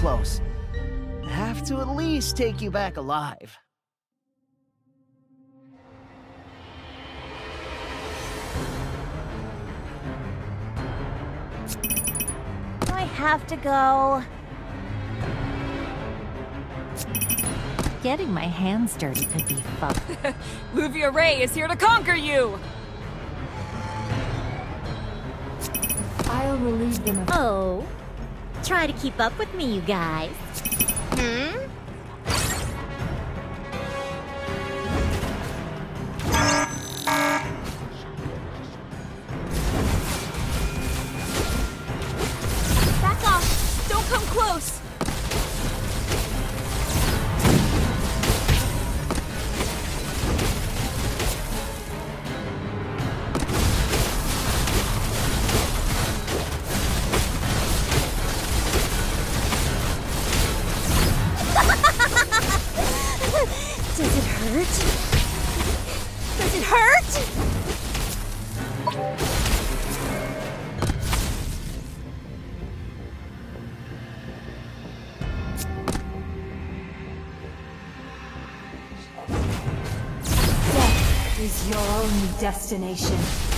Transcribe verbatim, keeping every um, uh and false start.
close. I have to at least take you back alive. I have to go. Getting my hands dirty could be fun. Luvia Ray is here to conquer you! I'll relieve them of... Oh, try to keep up with me, you guys. Hmm? Back off! Don't come close! Does it hurt? Does it hurt? Death is your only destination.